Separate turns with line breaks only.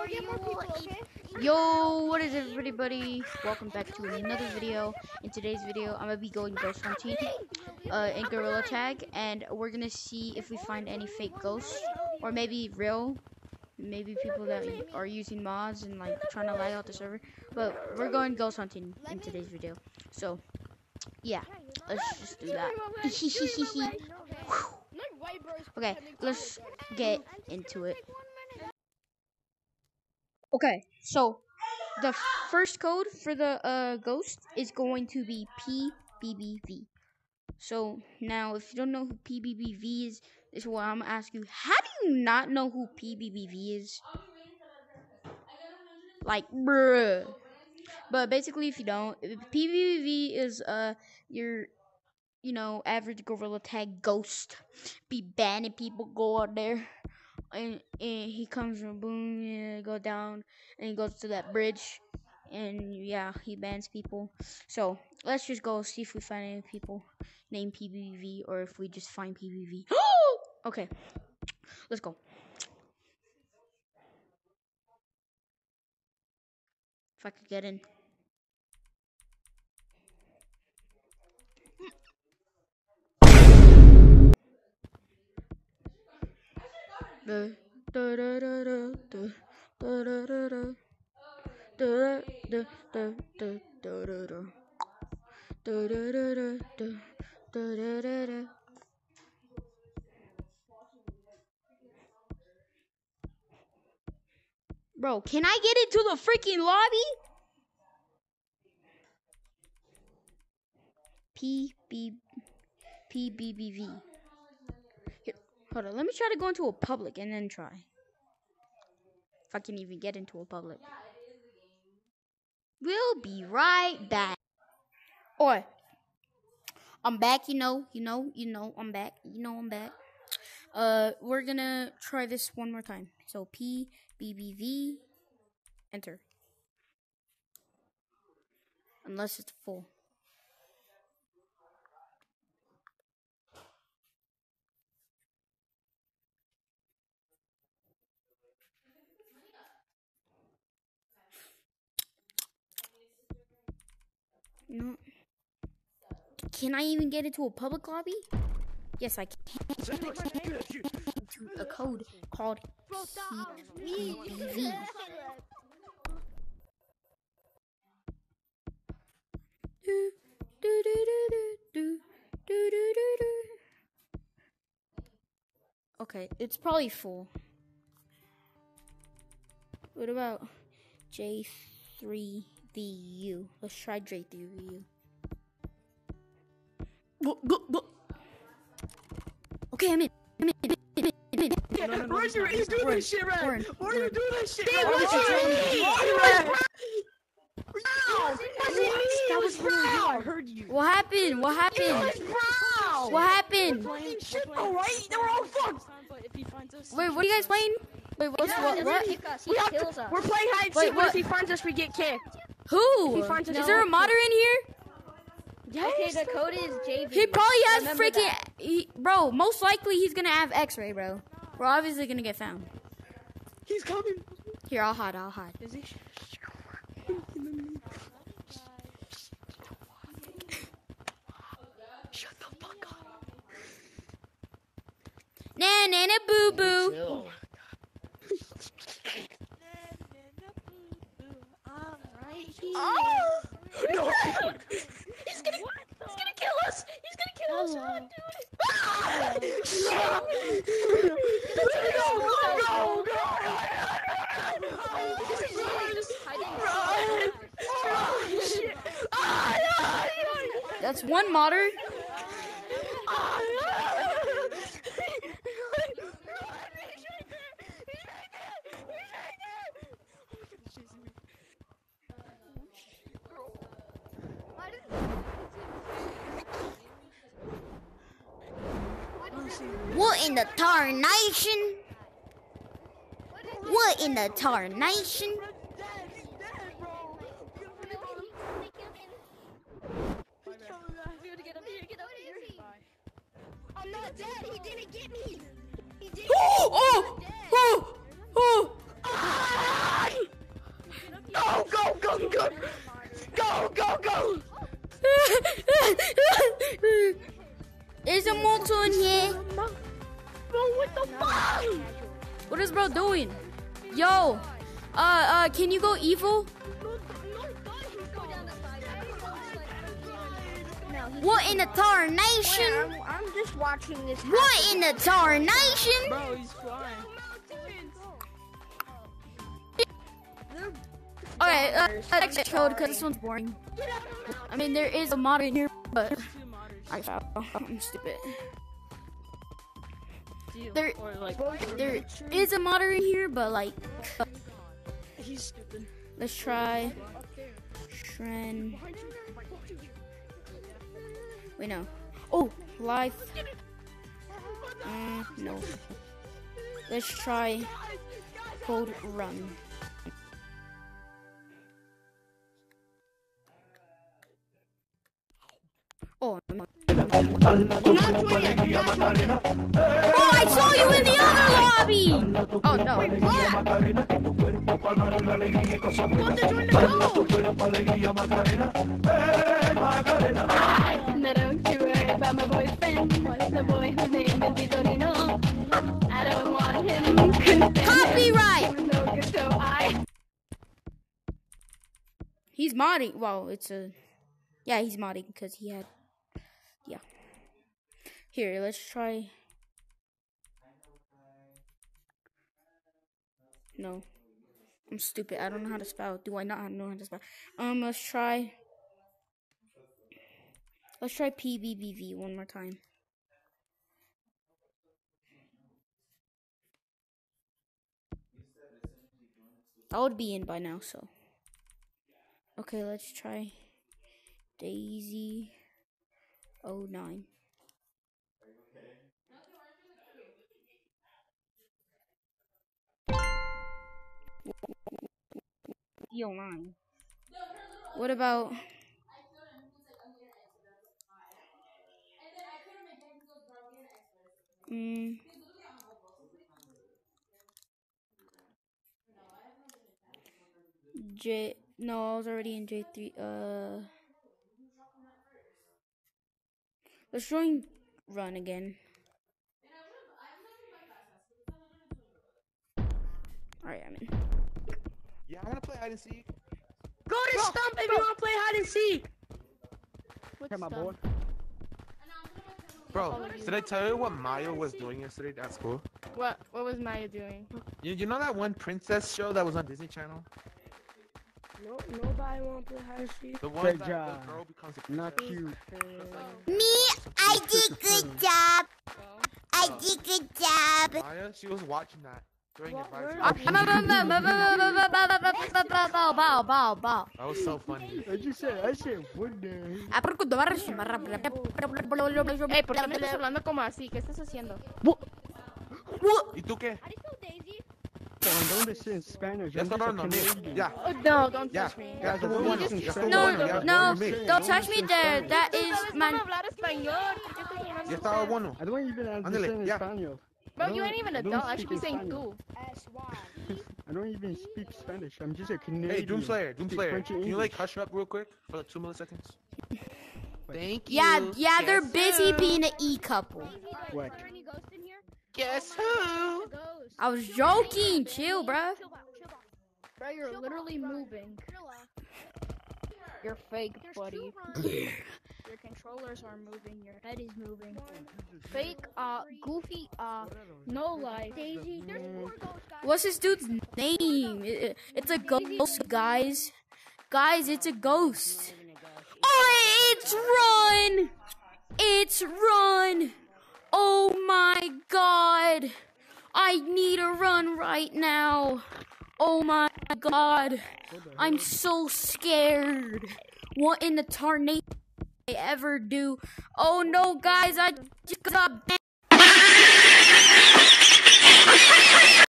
get more people, okay?
Yo, what is it, everybody? Welcome back to another video. In today's video, I'm gonna be going ghost hunting in Gorilla Tag, and we're gonna see if we find any fake ghosts, or maybe real, maybe people that are using mods and like trying to lag out the server. But we're going ghost hunting in today's video. So, yeah, let's just do that. Okay, let's get into it. Okay, so the first code for the ghost is going to be PBBV. So now, if you don't know who PBBV is, this is what I'm gonna ask you. How do you not know who PBBV is? Like, bruh. But basically, if you don't, PBBV is your average Gorilla Tag ghost. Be banning people, go out there. And he comes from boom, yeah, go down, and he goes to that bridge, and yeah, he bans people. So let's just go see if we find any people named PBV, or if we just find PBV. Okay, let's go. If I could get in. Bro, can I get into the freaking lobby? PBBV. Here, hold on. Let me try to go into a public and then try. If I can even get into a public. We'll be right back. Oi. I'm back, I'm back. I'm back. We're gonna try this one more time. So PBBV, enter. Unless it's full. No. Can I even get into a public lobby? Yes, I can. A code called PBBV. Okay, it's probably full. What about J3VU? Let's try J3VU. Okay, I'm in.
No. Why are you doing this shit, man? Why are you doing this shit?
That
was really hard. I heard you.
What happened? What happened? What happened?
Shit, alright? They were all fucked.
Wait, what are you guys playing? Wait, what?
We're playing hide and seek. What if he finds us, we get kicked.
Who? Is there a modder in here?
Yes. Okay, the code is JV.
He probably has freaking... bro, most likely he's gonna have X-ray, bro. We're obviously gonna get found.
He's coming.
Here, I'll hide.
Is he? Shut the fuck up.
Na boo boo.
Oh no! He's gonna kill us! He's gonna kill us! Oh, dude!
That's one modder. What in the tarnation? What in the tarnation?
I'm not dead. He didn't get me. He didn't.
Oh! Oh! Oh! Oh!
go, go, go, go.
There's a mortal in here.
Bro, what the fuck?
What is bro doing? Yo, can you go evil? What in the tarnation?
I'm just watching this.
What in the tarnation?
Bro, he's flying.
Okay, next code because this one's boring. I mean, there is a mod in here, but I found I'm stupid. There is a modder in here, but like,
He's stupid.
let's try Shren. Wait, no. Oh, life. No. Let's try code run. Oh, no. Oh, I saw you in the other lobby! Oh, no.
No, don't you worry about my boyfriend. What's the boy whose name is Vitorino? I don't want him.
Copyright!
No good, so I.
He's modding. Well, it's a... Yeah, he's modding because he had... Yeah. Here, let's try... No. I'm stupid. I don't know how to spell. Do I not know how to spell? Let's try... Let's try PBBV one more time. I would be in by now, so... Okay, let's try Daisy 09. D09. What about J? No, I was already in J3. Let's join run again. Alright, I'm in.
Yeah, I wanna play hide and seek.
Go to Stump if you want to play hide and seek.
Hey, my boy.
Bro, did I tell you what Maya was doing yesterday at school?
What was Maya doing?
You know that one princess show that was on Disney Channel?
No, nobody want to play hide and seek.
The one
Good
that
job.
the girl becomes a
Not
princess.
cute.
Me, I did good job. I did good job.
Maya, she was watching that during advisory.
Bow.
That was so funny.
I said one day.
Ah,
Ey, ¿por qué me estás hablando como así? ¿Qué estás haciendo?
¿Y tú qué?
How do you spell Daisy?
Don't listen in Spanish.
Ya
I'm
está
just a
hablando a mí.
Canadian.
Ya,
No, don't
ya.
touch me.
Ya estuvo bueno. Ya estuvo
No,
bueno. Ya,
no,
you me.
don't touch me there. That is
¿Sabes
my.
cómo hablar español? ¿Por qué estás hablando
Ya estaba bueno.
I don't even
Ándale,
understand
ya.
Spanish.
Bro, you ain't even
I
an
don't
adult. I
speak
should be saying
Spanish.
tú.
I don't even speak Spanish. I'm just a Canadian.
Hey, Doomslayer,
Speak
Doomslayer.
French and
Can you like
English.
hush up real quick for like 2 milliseconds? Thank you.
Yeah, they're
Guess
busy
who?
being an e couple.
What?
Are there any ghosts in here?
Guess who?
Ghosts.
I was joking. Chill, bruh.
Chill out, chill out.
Bro, you're literally moving.
Chill out.
You're fake,
There's
buddy.
two runs.
Your controllers are moving. Your head is moving.
Fake,
Goofy, no life.
Daisy, there's four ghosts, guys.
What's this dude's name? It's a ghost, guys. Guys, it's a ghost. Oh, it's run! It's run! Oh my god! I need a run right now. Oh my god. I'm so scared. What in the tarnation I ever do? Oh no, guys, I just got banned.